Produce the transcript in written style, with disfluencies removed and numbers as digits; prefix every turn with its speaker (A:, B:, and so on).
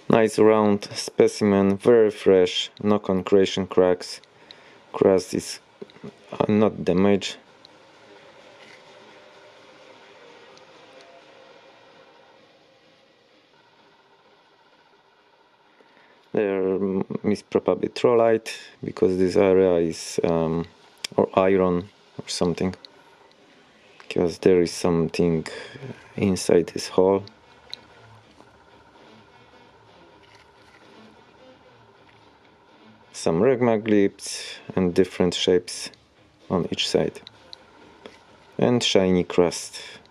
A: Nice round specimen, very fresh, no concretion cracks. Crust is not damaged. There is probably trollite, because this area is or iron or something, because there is something inside this hole. Some regma glyphs and different shapes on each side, and shiny crust.